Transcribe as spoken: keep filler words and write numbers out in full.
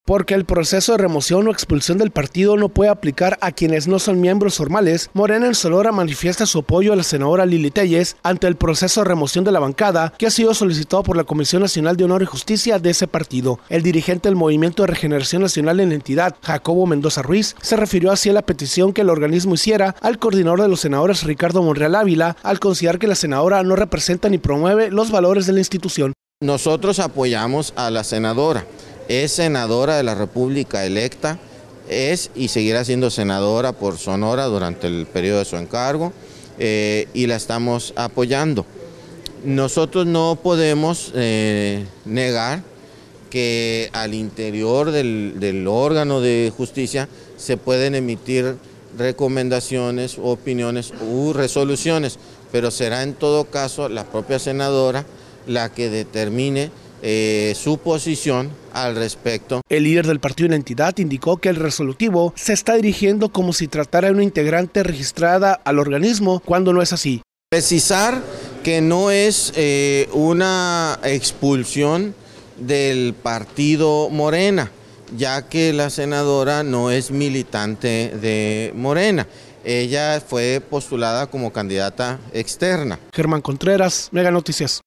Porque el proceso de remoción o expulsión del partido no puede aplicar a quienes no son miembros formales, Morena en Sonora manifiesta su apoyo a la senadora Lili Téllez ante el proceso de remoción de la bancada que ha sido solicitado por la Comisión Nacional de Honor y Justicia de ese partido. El dirigente del Movimiento de Regeneración Nacional en la entidad, Jacobo Mendoza Ruiz, se refirió así a la petición que el organismo hiciera al coordinador de los senadores, Ricardo Monreal Ávila, al considerar que la senadora no representa ni promueve los valores de la institución. Nosotros apoyamos a la senadora. Es senadora de la República electa, es y seguirá siendo senadora por Sonora durante el periodo de su encargo eh, y la estamos apoyando. Nosotros no podemos eh, negar que al interior del, del órgano de justicia se pueden emitir recomendaciones, opiniones u resoluciones, pero será en todo caso la propia senadora la que determine Eh, su posición al respecto. El líder del partido en la entidad indicó que el resolutivo se está dirigiendo como si tratara de una integrante registrada al organismo, cuando no es así. Precisar que no es eh, una expulsión del partido Morena, ya que la senadora no es militante de Morena. Ella fue postulada como candidata externa. Germán Contreras, Mega Noticias.